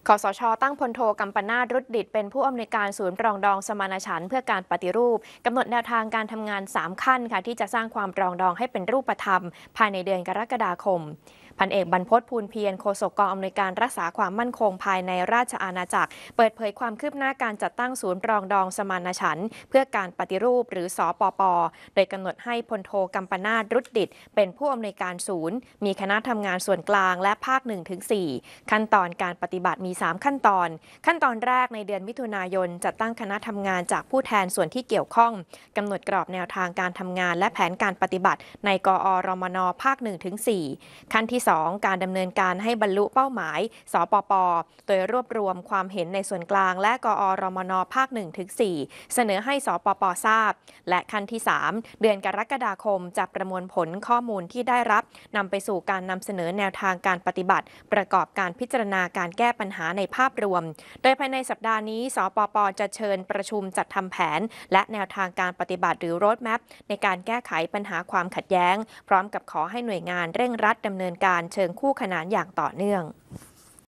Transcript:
คสช.ตั้งพลโทกัมปนาท รุดดิษฐ์เป็นผู้อำนวยการศูนย์ปรองดองสมานฉันท์เพื่อการปฏิรูปกำหนดแนวทางการทำงาน3ขั้นค่ะที่จะสร้างความปรองดองให้เป็นรูปธรรมภายในเดือนกรกฎาคมพันเอกบรรพต ภูลเพียรโฆษกกองอำนวยการรักษาความมั่นคงภายในราชอาณาจักรเปิดเผยความคืบหน้าการจัดตั้งศูนย์ปรองดองสมานฉันท์เพื่อการปฏิรูปหรือสปป.โดยกำหนดให้พลโทกัมปนาท รุดดิษฐ์เป็นผู้อำนวยการศูนย์มีคณะทำงานส่วนกลางและภาค 1-4 ขั้นตอนการปฏิบัติมี3ขั้นตอนแรกในเดือนมิถุนายนจัดตั้งคณะทำงานจากผู้แทนส่วนที่เกี่ยวข้องกำหนดกรอบแนวทางการทำงานและแผนการปฏิบัติในกอรมนภาค 1-4 ขั้นที่2การดำเนินการให้บรรลุเป้าหมายสปป.โดยรวบรวมความเห็นในส่วนกลางและกอรมนภาค 1-4 เสนอให้สปป.ทราบและขั้นที่3เดือนกรกฎาคมจะประมวลผลข้อมูลที่ได้รับนำไปสู่การนำเสนอแนวทางการปฏิบัติประกอบการพิจารณาการแก้ปัญหาในภาพรวมโดยภายในสัปดาห์นี้สปป.จะเชิญประชุมจัดทำแผนและแนวทางการปฏิบัติหรือ road map ในการแก้ไขปัญหาความขัดแย้งพร้อมกับขอให้หน่วยงานเร่งรัดดำเนินการเชิงคู่ขนานอย่างต่อเนื่อง